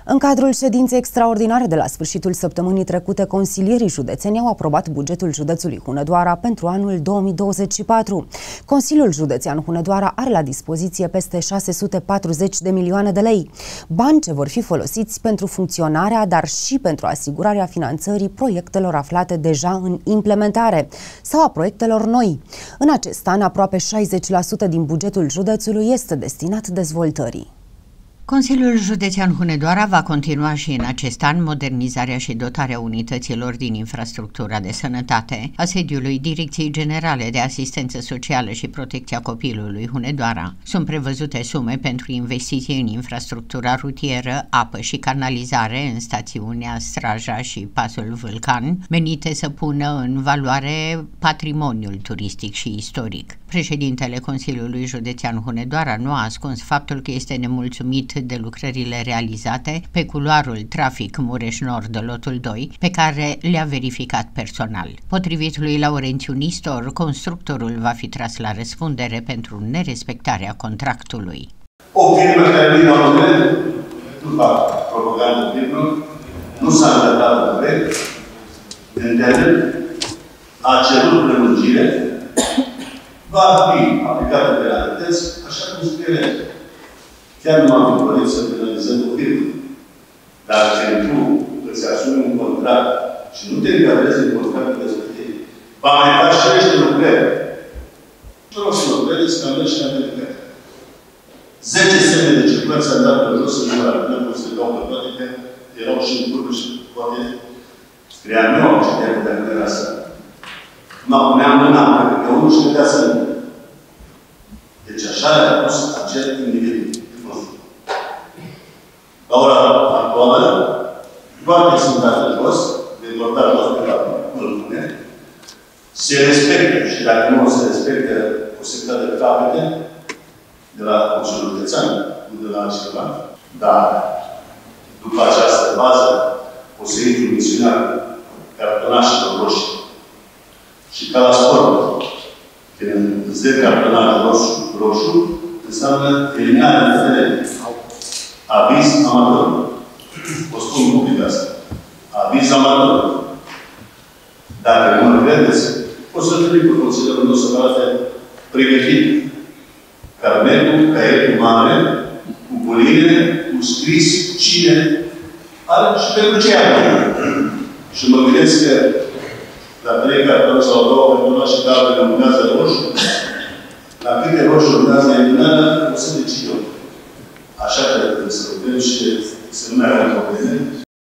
În cadrul ședinței extraordinare de la sfârșitul săptămânii trecute, consilierii județeni au aprobat bugetul județului Hunedoara pentru anul 2024. Consiliul Județean Hunedoara are la dispoziție peste 640 de milioane de lei, bani ce vor fi folosiți pentru funcționarea, dar și pentru asigurarea finanțării proiectelor aflate deja în implementare sau a proiectelor noi. În acest an, aproape 60% din bugetul județului este destinat dezvoltării. Consiliul Județean Hunedoara va continua și în acest an modernizarea și dotarea unităților din infrastructura de sănătate a sediului Direcției Generale de Asistență Socială și Protecția Copilului Hunedoara. Sunt prevăzute sume pentru investiții în infrastructura rutieră, apă și canalizare în stațiunea Straja și Pasul Vâlcan, menite să pună în valoare patrimoniul turistic și istoric. Președintele Consiliului Județean Hunedoara nu a ascuns faptul că este nemulțumit de lucrările realizate pe culoarul trafic Mureș Nord, lotul 2, pe care le-a verificat personal. Potrivit lui Laurențiu Nistor, constructorul va fi tras la răspundere pentru nerespectarea contractului. O firmă care vine la moment, nu fac propagandă firmă, nu s-a îndreptat în proiect, în teren, a cerut prelungire, va fi aplicată penalități, așa cum scrie. Chiar nu am dorit să penalizăm o firmă. Dar pentru că îți asumi un contract și nu te încadrezi în contractul respectiv, va mai face și niște lucrări. Nu o să lucrezi, că am mers și am verificat. 10 semne de circulație s-a dat pe jos, în ora, nu se dau pe toate, că erau și în curvă și poate scria nu am citit de dacă era să. Mă puneam mâna, că unul și vedea să nu. Deci așa le-a pus acel individ. La ora actuală, toate sunt date jos, dezvoltat la pune, se respectă și dacă nu se respectă o secretă de capete de la Consiliul Județean, nu de la altceva, dar după această bază o să intru misiunea cartonașelor roșii. Și ca la sport, când îți dă cartonașul roșu, înseamnă eliminarea de teren. Aviz amator. O spun public asta. Aviz amator. Dacă nu mă credeți, o să trec cu consilierul meu să vă arate pregătit carnetul, caietul mare, cu buline, cu scris cine are și pentru ce are. Și mă gândesc că la 3 cartoni sau 2 pentru și care urmează roșu, la câte roșu urmează eliminarea, o să decid eu. Așa că trebuie să lucrăm și să nu mai avem probleme.